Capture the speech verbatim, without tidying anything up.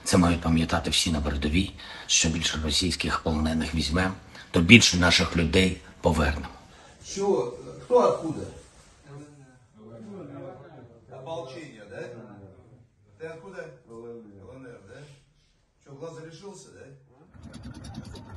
Це мають пам'ятати всі на передовій. Що більше російських полонених візьмемо, то більше наших людей повернемо. Що? Хто откуда? Ополчение, да? Ты откуда? ЛНР, да? Что, глаз решился, да?